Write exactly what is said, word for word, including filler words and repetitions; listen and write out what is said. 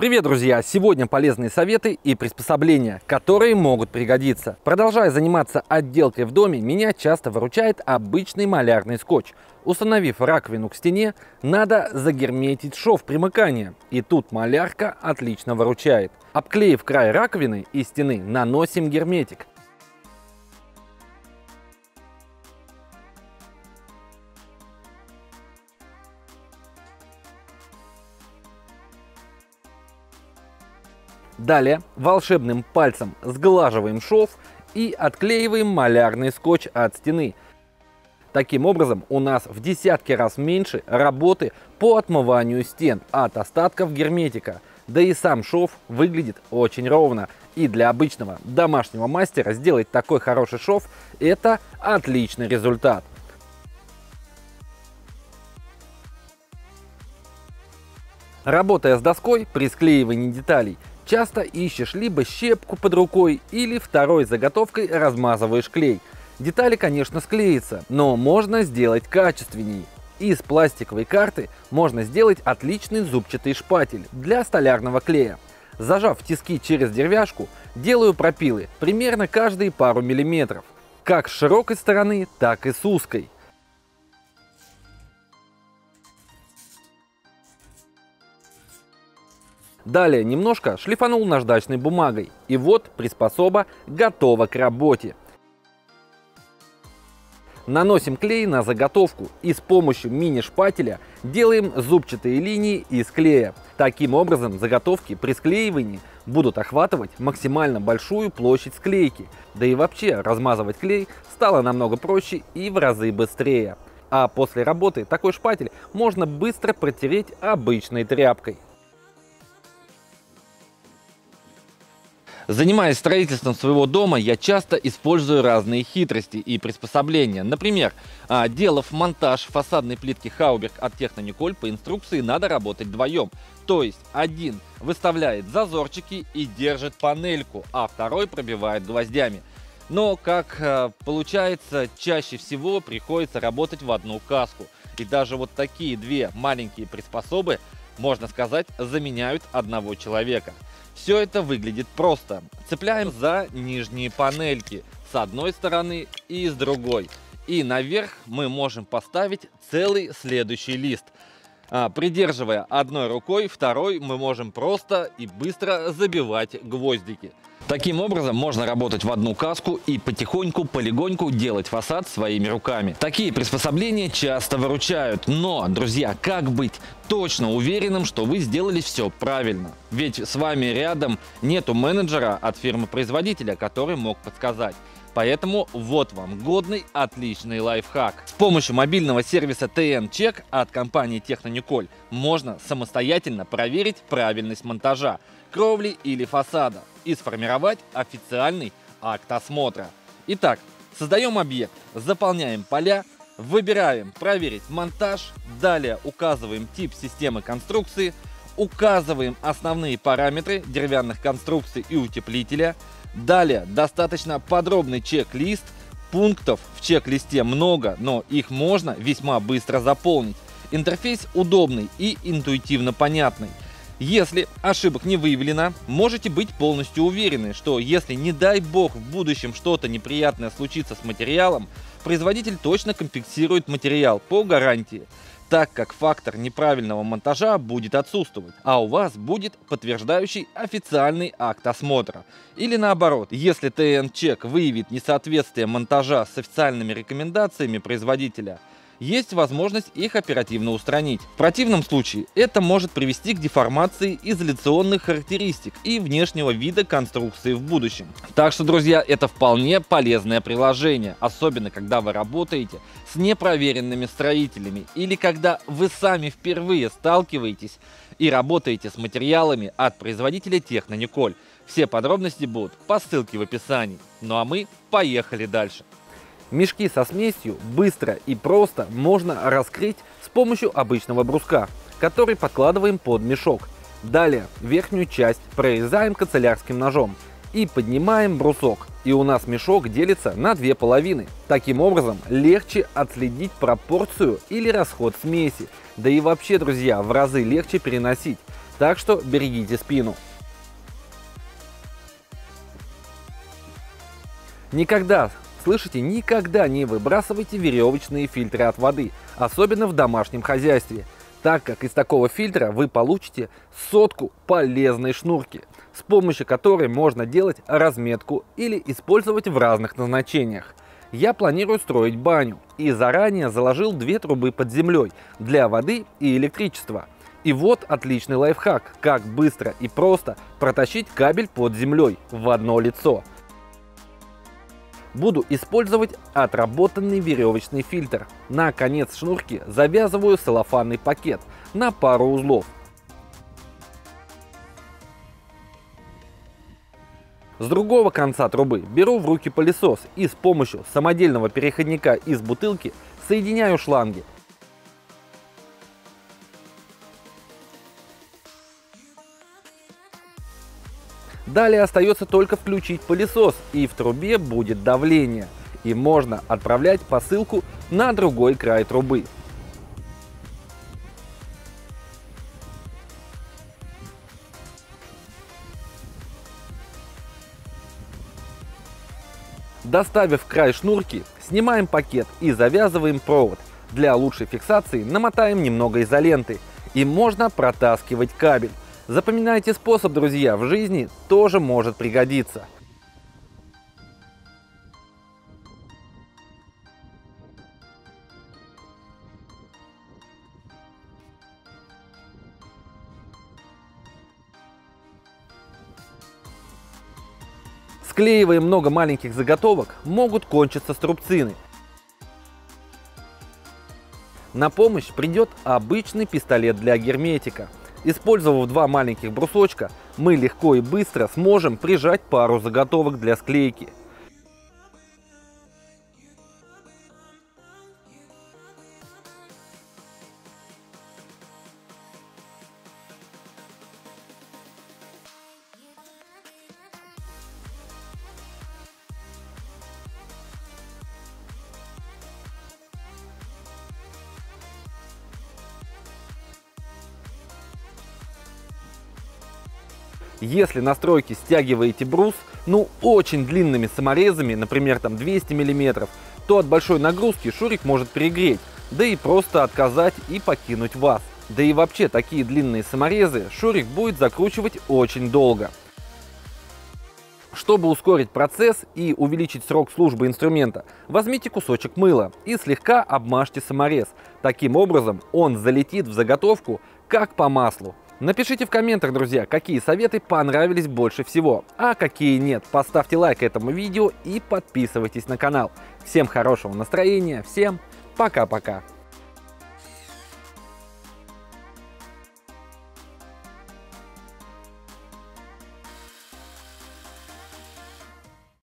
Привет, друзья! Сегодня полезные советы и приспособления, которые могут пригодиться. Продолжая заниматься отделкой в доме, меня часто выручает обычный малярный скотч. Установив раковину к стене, надо загерметить шов примыкания. И тут малярка отлично выручает. Обклеив край раковины и стены, наносим герметик. Далее волшебным пальцем сглаживаем шов и отклеиваем малярный скотч от стены. Таким образом, у нас в десятки раз меньше работы по отмыванию стен от остатков герметика. Да и сам шов выглядит очень ровно. И для обычного домашнего мастера сделать такой хороший шов – это отличный результат. Работая с доской при склеивании деталей, часто ищешь либо щепку под рукой, или второй заготовкой размазываешь клей. Детали, конечно, склеятся, но можно сделать качественней. Из пластиковой карты можно сделать отличный зубчатый шпатель для столярного клея. Зажав тиски через деревяшку, делаю пропилы примерно каждые пару миллиметров, как с широкой стороны, так и с узкой. Далее немножко шлифанул наждачной бумагой, и вот приспособа готова к работе. Наносим клей на заготовку и с помощью мини-шпателя делаем зубчатые линии из клея. Таким образом заготовки при склеивании будут охватывать максимально большую площадь склейки. Да и вообще размазывать клей стало намного проще и в разы быстрее. А после работы такой шпатель можно быстро протереть обычной тряпкой. Занимаясь строительством своего дома, я часто использую разные хитрости и приспособления. Например, делав монтаж фасадной плитки Хауберг от Технониколь, по инструкции надо работать вдвоем. То есть один выставляет зазорчики и держит панельку, а второй пробивает гвоздями. Но, как получается, чаще всего приходится работать в одну каску. И даже вот такие две маленькие приспособы, можно сказать, заменяют одного человека. Все это выглядит просто. Цепляем за нижние панельки с одной стороны и с другой. И наверх мы можем поставить целый следующий лист. А, придерживая одной рукой, второй мы можем просто и быстро забивать гвоздики. Таким образом можно работать в одну каску и потихоньку, полегоньку делать фасад своими руками. Такие приспособления часто выручают, но, друзья, как быть точно уверенным, что вы сделали все правильно? Ведь с вами рядом нету менеджера от фирмы-производителя, который мог подсказать. Поэтому вот вам годный, отличный лайфхак. С помощью мобильного сервиса ти эн Check от компании Технониколь можно самостоятельно проверить правильность монтажа, кровли или фасада и сформировать официальный акт осмотра. Итак, создаем объект, заполняем поля, выбираем «Проверить монтаж», далее указываем тип системы конструкции, указываем основные параметры деревянных конструкций и утеплителя. Далее достаточно подробный чек-лист. Пунктов в чек-листе много, но их можно весьма быстро заполнить. Интерфейс удобный и интуитивно понятный. Если ошибок не выявлено, можете быть полностью уверены, что если, не дай бог, в будущем что-то неприятное случится с материалом, производитель точно компенсирует материал по гарантии, так как фактор неправильного монтажа будет отсутствовать, а у вас будет подтверждающий официальный акт осмотра. Или наоборот, если ти эн Check выявит несоответствие монтажа с официальными рекомендациями производителя, есть возможность их оперативно устранить. В противном случае это может привести к деформации изоляционных характеристик и внешнего вида конструкции в будущем. Так что, друзья, это вполне полезное приложение, особенно когда вы работаете с непроверенными строителями или когда вы сами впервые сталкиваетесь и работаете с материалами от производителя Технониколь. Все подробности будут по ссылке в описании. Ну а мы поехали дальше. Мешки со смесью быстро и просто можно раскрыть с помощью обычного бруска, который подкладываем под мешок. Далее верхнюю часть прорезаем канцелярским ножом и поднимаем брусок, и у нас мешок делится на две половины. Таким образом легче отследить пропорцию или расход смеси, да и вообще, друзья, в разы легче переносить. Так что берегите спину. Никогда, слышите, никогда не выбрасывайте веревочные фильтры от воды, особенно в домашнем хозяйстве, так как из такого фильтра вы получите сотку полезной шнурки, с помощью которой можно делать разметку или использовать в разных назначениях. Я планирую строить баню и заранее заложил две трубы под землей для воды и электричества. И вот отличный лайфхак, как быстро и просто протащить кабель под землей в одно лицо. Буду использовать отработанный веревочный фильтр. На конец шнурки завязываю целлофанный пакет на пару узлов. С другого конца трубы беру в руки пылесос и с помощью самодельного переходника из бутылки соединяю шланги. Далее остается только включить пылесос, и в трубе будет давление, и можно отправлять посылку на другой край трубы. Доставив край шнурки, снимаем пакет и завязываем провод. Для лучшей фиксации намотаем немного изоленты, и можно протаскивать кабель. Запоминайте способ, друзья, в жизни тоже может пригодиться. Склеивая много маленьких заготовок, могут кончиться струбцины. На помощь придет обычный пистолет для герметика. Использовав два маленьких брусочка, мы легко и быстро сможем прижать пару заготовок для склейки. Если на стройке стягиваете брус, ну очень длинными саморезами, например там двести миллиметров, то от большой нагрузки шурик может перегреть, да и просто отказать и покинуть вас. Да и вообще такие длинные саморезы шурик будет закручивать очень долго. Чтобы ускорить процесс и увеличить срок службы инструмента, возьмите кусочек мыла и слегка обмажьте саморез. Таким образом он залетит в заготовку как по маслу. Напишите в комментах, друзья, какие советы понравились больше всего, а какие нет. Поставьте лайк этому видео и подписывайтесь на канал. Всем хорошего настроения, всем пока-пока.